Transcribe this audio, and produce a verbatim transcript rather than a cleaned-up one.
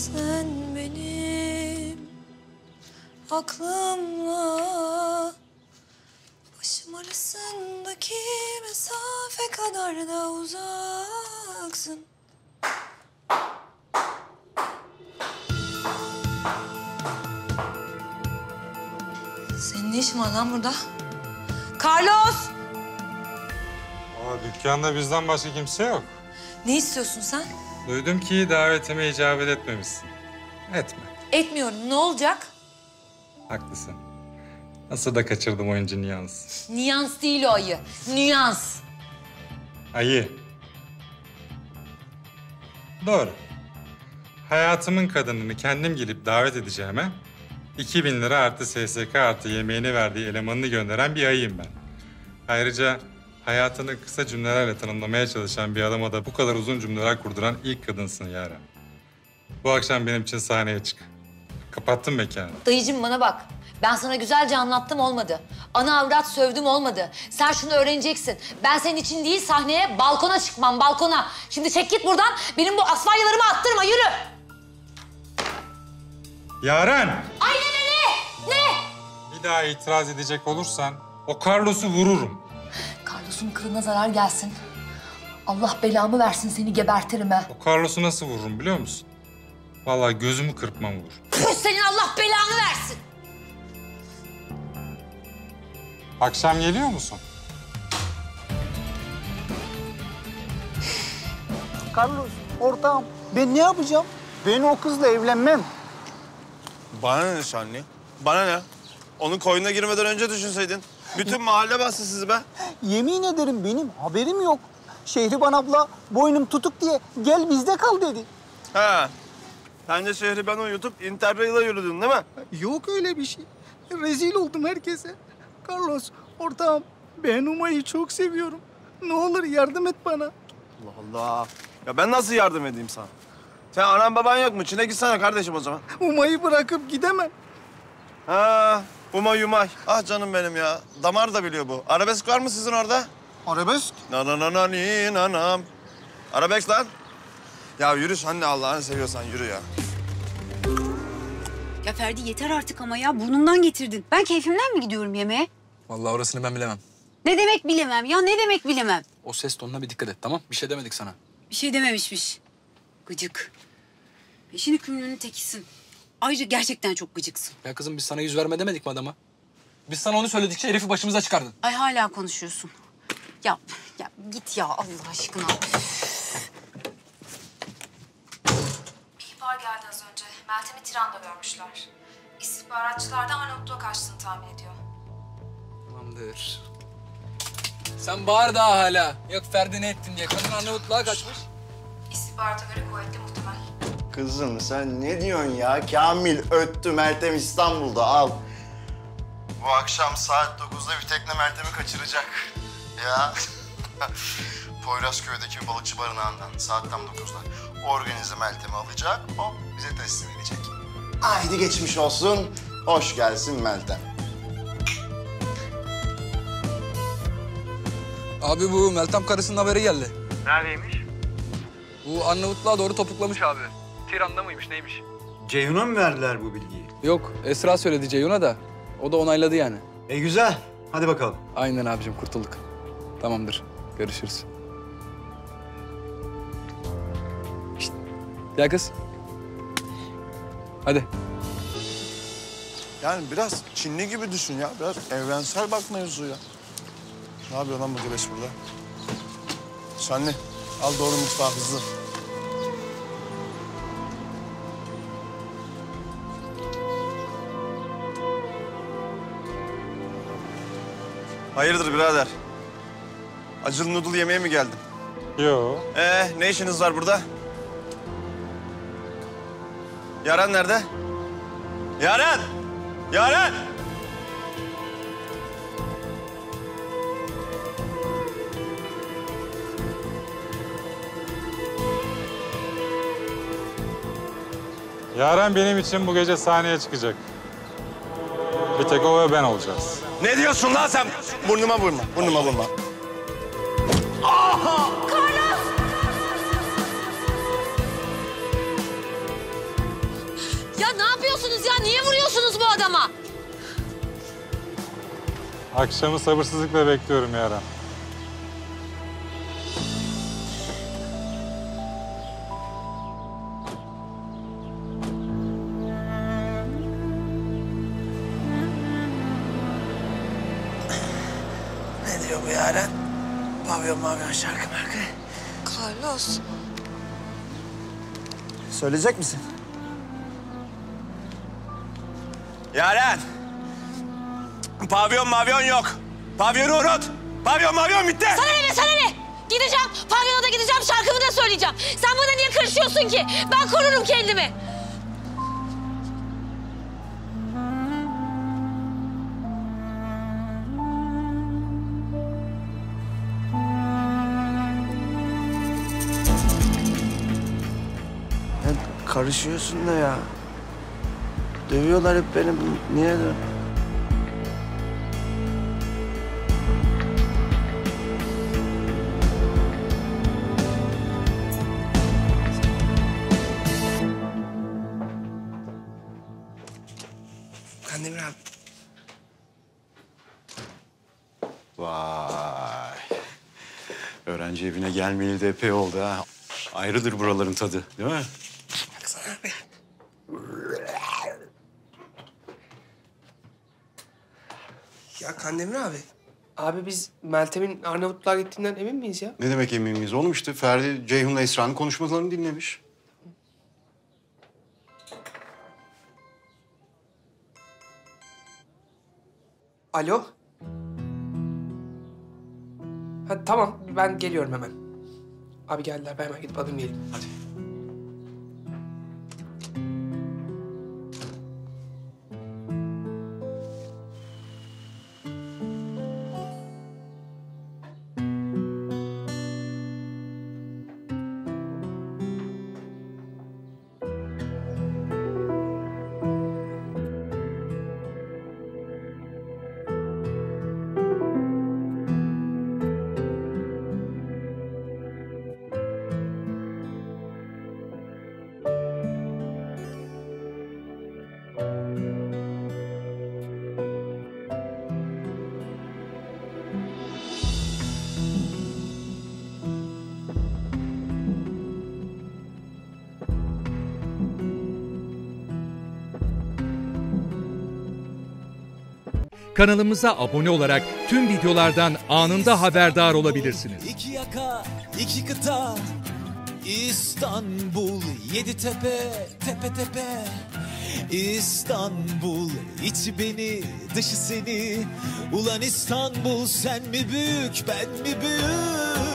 Sen benim aklımla başım arasındaki mesafe kadar da uzaksın. Senin ne işin var lan burada? Carlos! Aa, dükkanda bizden başka kimse yok. Ne istiyorsun sen? Duydum ki davetime icabet etmemişsin. Etme. Etmiyorum. Ne olacak? Haklısın. Nasıl da kaçırdım oyuncu Niyans. Nüans değil o ayı. Nüans. Ayı. Doğru. Hayatımın kadınını kendim gelip davet edeceğime... iki bin lira artı S S K artı yemeğini verdiği elemanını gönderen bir ayıyım ben. Ayrıca hayatını kısa cümlelerle tanımlamaya çalışan bir adama da bu kadar uzun cümleler kurduran ilk kadınsın Yaren. Bu akşam benim için sahneye çık. Kapattım mekanı. Dayıcığım bana bak. Ben sana güzelce anlattım olmadı. Ana avrat sövdüm olmadı. Sen şunu öğreneceksin. Ben senin için değil sahneye balkona çıkmam balkona. Şimdi çek git buradan. Benim bu asfalyalarımı attırma yürü. Yaren! Aynen öyle. Ne? Bir daha itiraz edecek olursan o Carlos'u vururum. Carlos'un kılına zarar gelsin. Allah belamı versin seni gebertirim ha. O Carlos'u nasıl vururum biliyor musun? Vallahi gözümü kırpmam vurur. Püh, senin Allah belanı versin. Akşam geliyor musun? Carlos, ortağım. Ben ne yapacağım? Ben o kızla evlenmem. Bana ne Şanlı? Bana ne? Onun koyuna girmeden önce düşünseydin. Bütün mahalle bastı sizi be. Yemin ederim benim haberim yok. Şehriban abla boynum tutuk diye gel bizde kal dedi. He. Sen de Şehriban'ı uyutup Interrail'a yürüdün değil mi? Yok öyle bir şey. Rezil oldum herkese. Carlos, ortağım. Ben Umay'ı çok seviyorum. Ne olur yardım et bana. Allah Allah. Ya ben nasıl yardım edeyim sana? Sen anan baban yok mu? Çin'e gitsene kardeşim o zaman. Umay'ı bırakıp gidemem. Ha, umay umay. Ah canım benim ya. Damar da biliyor bu. Arabesk var mı sizin orada? Arabesk? Na na na na ni nanam. Arabesk lan. Ya yürü Şanlı Allah'ını seviyorsan yürü ya. Ya Ferdi yeter artık ama ya burnumdan getirdin. Ben keyfimden mi gidiyorum yemeğe? Vallahi orasını ben bilemem. Ne demek bilemem ya ne demek bilemem. O ses tonuna bir dikkat et tamam? Bir şey demedik sana. Bir şey dememişmiş. Gıcık. Peşini kümlünün tekisin. Ayrıca gerçekten çok gıcıksın. Ya kızım biz sana yüz verme demedik mi adama? Biz sana onu söyledikçe herifi başımıza çıkardın. Ay hala konuşuyorsun. Ya, ya git ya Allah aşkına. Bir ihbar geldi az önce. Meltem'i Tiran'da görmüşler. İstihbaratçılar da Arnavutluğa kaçtığını tahmin ediyor. Tamamdır. Sen bağır daha hala. Yok Ferdi ne ettin diye. Kadın Arnavutluğa kaçmış. İstihbarata göre kuvvetli muhtemel. Kızım sen ne diyorsun ya? Kamil öttü, Meltem İstanbul'da, al. Bu akşam saat dokuzda bir tekne Meltem'i kaçıracak. Ya. Poyrazköy'deki balıkçı barınağından saat tam dokuzda. Organize Meltem'i alacak, o bize teslim edecek. Haydi geçmiş olsun, hoş gelsin Meltem. Abi bu Meltem karısının haberi geldi. Neredeymiş? Bu Arnavutluğa doğru topuklamış abi. Tiran'da mıymış, neymiş? Ceyhun'a mı verdiler bu bilgiyi? Yok Esra söyledi Ceyhun'a da. O da onayladı yani. E güzel. Hadi bakalım. Aynen abicim kurtulduk. Tamamdır. Görüşürüz. Şişt. Gel kız. Hadi. Yani biraz Çinli gibi düşün ya. Biraz evrensel bak mevzuya. Ne yapıyor lan bu güreş burada? Şanlı, al doğru mutfağa hızlı. Hayırdır birader? Acılı noodle yemeye mi geldin? Yo. Ee, ne işiniz var burada? Yaren nerede? Yaren! Yaren! Yaren benim için bu gece sahneye çıkacak. Bir tek o ve ben olacağız. Ne diyorsun lan sen? Burnuma vurma, burnuma vurma. Carlos! Ya ne yapıyorsunuz ya? Niye vuruyorsunuz bu adama? Akşamı sabırsızlıkla bekliyorum Yaren. Ne diyor bu Yaren? Pavyon mavyon şarkı markı. Carlos. Söyleyecek misin? Yaren! Pavyon mavyon yok. Pavyonu unut. Pavyon mavyon bitti. Sana ne be, sana ne? Gideceğim, pavyona da gideceğim, şarkımı da söyleyeceğim. Sen bana niye karışıyorsun ki? Ben korurum kendimi. Ya karışıyorsun da ya. Dövüyorlar hep beni. Niye de? Kandemir abi. Vay. Öğrenci evine gelmeyeli de epey oldu ha. Ayrıdır buraların tadı, değil mi? Baksana abi. Ya Kandemir abi. Abi biz Meltem'in Arnavutluğa gittiğinden emin miyiz ya? Ne demek emin miyiz oğlum işte? Ferdi, Ceyhun'la Esra'nın konuşmalarını dinlemiş. Alo? Ha, tamam, ben geliyorum hemen. Abi geldiler, ben hemen gidip alayım geleyim. Hadi. Kanalımıza abone olarak tüm videolardan anında haberdar olabilirsiniz. İki yaka, iki kıta, İstanbul, yedi tepe, tepe tepe. İstanbul, içi beni, dışı seni. Ulan İstanbul, sen mi büyük, ben mi büyük?